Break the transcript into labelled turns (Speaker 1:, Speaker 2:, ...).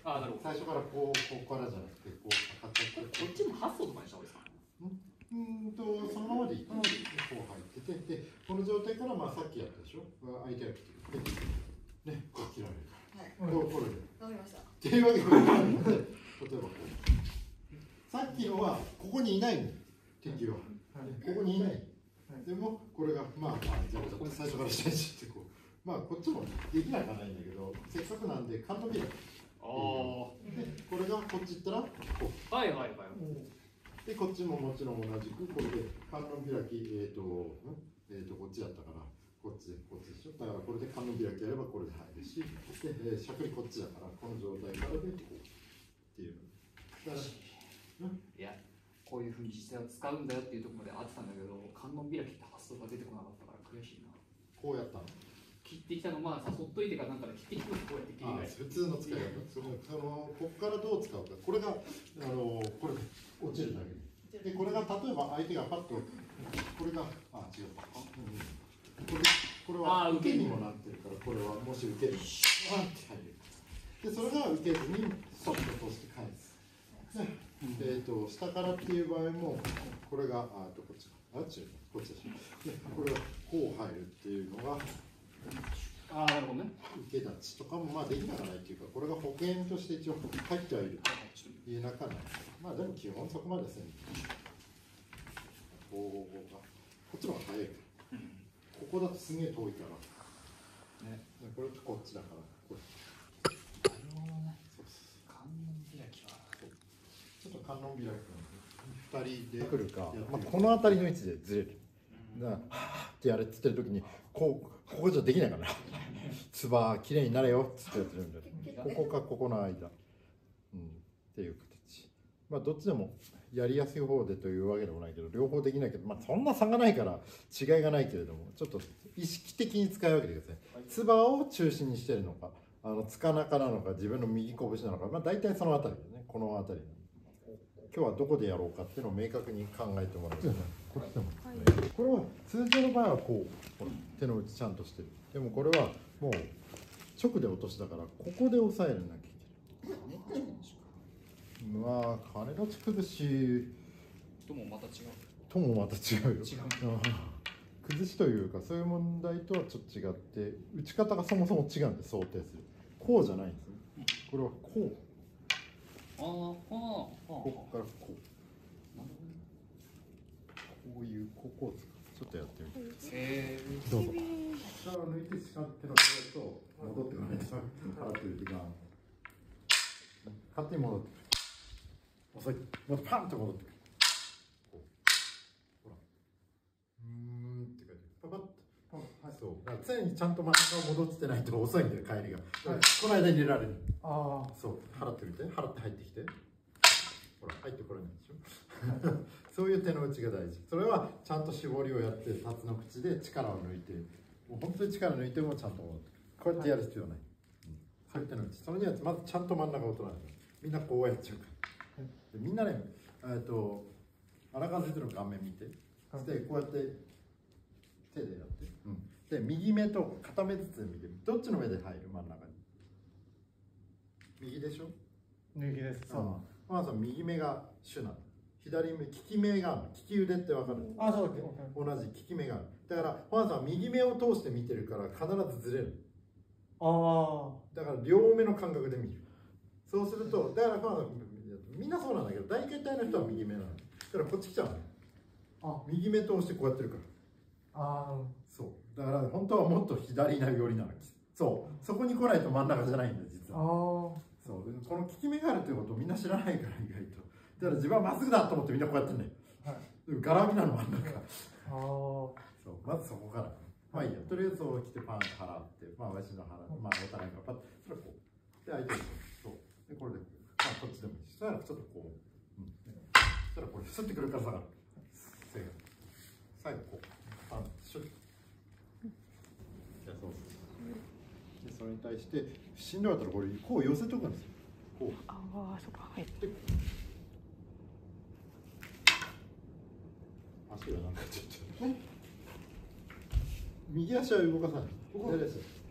Speaker 1: ああ、なるほど。
Speaker 2: 最初からこからじゃなくて、こうかかっちゃって。
Speaker 1: こっちも発想とかにした方がいいですか？
Speaker 2: そのままでいい。こう入ってて、で、この状態から、まあ、さっきやったでしょ。相手が来てる。ね、こう切られるから。はい。これで。
Speaker 3: わかりました。
Speaker 2: っていうわけで、例えばこう。さっきのは、ここにいないの。敵は。ここにいない。でも、これが、まあ、じゃあ、最初から下にして、こう。まあ、こっちもできなくはないんだけど、せっかくなんで、カントビラ。で、これがこっち行ったら、こう。
Speaker 1: はいはいはい。
Speaker 2: で、こっちももちろん同じく、これで観音開き、こっちだったから、こっちでしょ。だからこれで観音開きやればこれで入るし、で、しゃくりこっちだから、この状態からで、こうっていう。だから、
Speaker 1: いや、こういうふうに実際は使うんだよっていうところまで合ってたんだけど、観音開きって発想が出てこなかったから悔しいな。
Speaker 2: こうやったの。
Speaker 1: 切ってきたの、まあ、誘っといてかなんかで切ってきたのこうやって切り替え
Speaker 2: 普通の使い方。ここからどう使うか。これが、これで落ちるだけで。で、これが例えば相手がパッと、これが、違う。これは受けにもなってるから、これはもし受ける。ワンって入る。で、それが受けずに、ソフトとして返す。下からっていう場合も、これが、こっちか。こっちでしょ。で、これがこう入るっていうのが、
Speaker 1: なるほどね。
Speaker 2: 受け立ちとかもまあできなくないっていうか、これが保険として一応入ってはいるという中ない。まあでも基本そこまでですね。こっちの方が早いから。ここだとすげえ遠いから。ね。これとこっちだから。
Speaker 1: なるほどね。観音開きは。
Speaker 2: ちょっと観音開きなんで、2人で来るか、まあこの辺りの位置でずれる。だから、はぁってやれっつってる時に、ここじゃできないからな。つばきれいになれよっつってやってるんで、ここかここの間、っていう形。まあどっちでもやりやすい方でというわけでもないけど、両方できないけど、まあそんな差がないから違いがないけれども、ちょっと意識的に使い分けてください。つばを中心にしてるのか、つかなかなのか、自分の右拳なのか、まあ大体そのあたりでね、この辺り。今日はどこでやろうかっていうのを明確に考えてもらう。これでも、これは通常の場合はこう手の内ちゃんとしてる。でもこれはもう直で落としだからここで押さえなきゃいけない。まあ金立ち崩し
Speaker 1: ともまた違う。
Speaker 2: ともまた違うよ。崩しというかそういう問題とはちょっと違って打ち方がそもそも違うんで想定する。こうじゃないんですよ。これはこう。ここからこう。こういうここをちょっとやってみて。どうぞ。力を抜いてしまっての手と戻ってこないと払ってる時間。勝手に戻ってくる。遅い。またパンと戻ってくる。こう。ほら。って書いてパパッと。はい、そう。だから常にちゃんと真ん中を戻ってないと遅いんだよ帰りが。この間に入れられる。そう。払ってみて。払って入ってきて。ほら入ってこれないでしょ。そういう手の内が大事。それはちゃんと絞りをやって、タツの口で力を抜いて、もう本当に力抜いてもちゃんと戻ってくる。こうやってやる必要ない。そういう手の内。それにはまずちゃんと真ん中を取らない。みんなこうやっちゃうから。でみんなね、荒川先生の顔面見て、そしてこうやって手でやって。で、右目と片目ずつ見て、どっちの目で入る真ん中に。右でしょ？
Speaker 4: 右です。
Speaker 2: まず右目が主なの。左目、利き目がある。利き腕ってわかる？
Speaker 4: そうだっけ？
Speaker 2: 同じ利き目がある。だから、ファンさんは右目を通して見てるから必ずずれる。だから両目の感覚で見る。そうすると、だからファンさん、みんなそうなんだけど、大体の人は右目なの。だからこっち来ちゃうの。右目通してこうやってるから。そう。だから本当はもっと左な寄りなの。そう。そこに来ないと真ん中じゃないんだ、実は。そう。この利き目があるってことをみんな知らないから、意外と。だから自分はまっすぐだと思ってみんなこうやってんね。ガラ空きなの真ん中。そう、まずそこから。まあいいや。とりあえずそう来てパンと払って、まあわしの払って、まあお互いがパッと、それはこう。で、相手にそう。で、これで、まあこっちでもいいし。そしたらちょっとこう。そしたらこれ、すってくるから下がる。最後こう。パン、シュッ。そうで、それに対して、しんどかったらこれ、こう寄せとくんですよ。こう。
Speaker 3: そっか。はい。
Speaker 2: 足がなんかちょっと。右足は動かさない。左足。